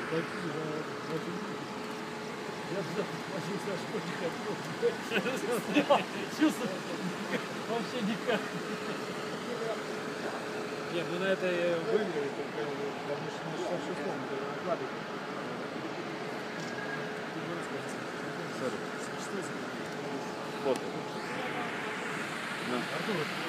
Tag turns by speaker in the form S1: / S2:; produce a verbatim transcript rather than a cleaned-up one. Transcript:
S1: Такие, да, я туда возился, аж не хотел. Чувствую, вообще никак. Нет, ну на это я выиграю, только потому что на шестьдесят шестом укладываю.
S2: Вот.
S1: Артур,